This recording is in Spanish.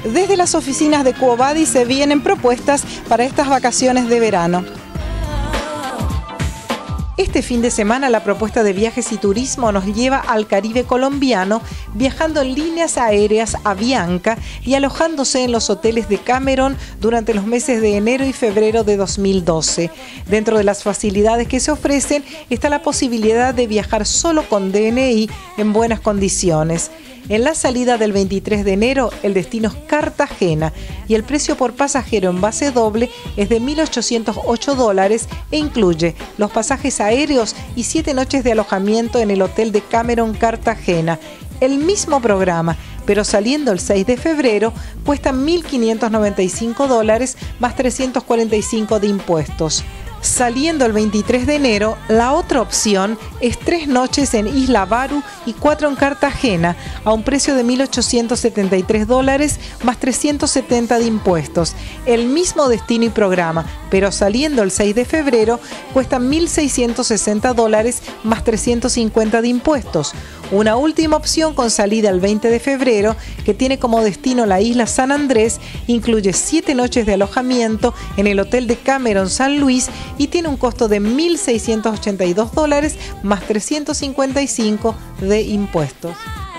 Desde las oficinas de Quo-Vadis se vienen propuestas para estas vacaciones de verano. Este fin de semana la propuesta de viajes y turismo nos lleva al Caribe colombiano, viajando en líneas aéreas Avianca y alojándose en los hoteles de Cameron durante los meses de enero y febrero de 2012. Dentro de las facilidades que se ofrecen está la posibilidad de viajar solo con DNI en buenas condiciones. En la salida del 23 de enero, el destino es Cartagena y el precio por pasajero en base doble es de $1.808 e incluye los pasajes aéreos y 7 noches de alojamiento en el hotel de Cameron Cartagena. El mismo programa, pero saliendo el 6 de febrero, cuesta $1.595 más $345 de impuestos. Saliendo el 23 de enero, la otra opción es 3 noches en Isla Baru y 4 en Cartagena, a un precio de $1.873 más $370 de impuestos. El mismo destino y programa, pero saliendo el 6 de febrero, cuestan $1.660 más $350 de impuestos. Una última opción con salida el 20 de febrero, que tiene como destino la isla San Andrés, incluye 7 noches de alojamiento en el hotel de Cameron San Luis y tiene un costo de $1.682 más $355 de impuestos.